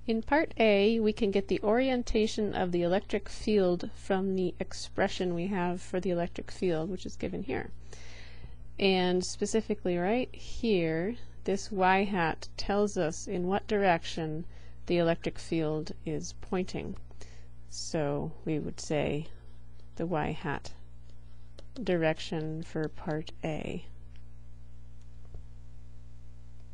In part A, we can get the orientation of the electric field from the expression we have for the electric field, which is given here. And specifically right here, this y hat tells us in what direction the electric field is pointing. So we would say the y hat direction for part A.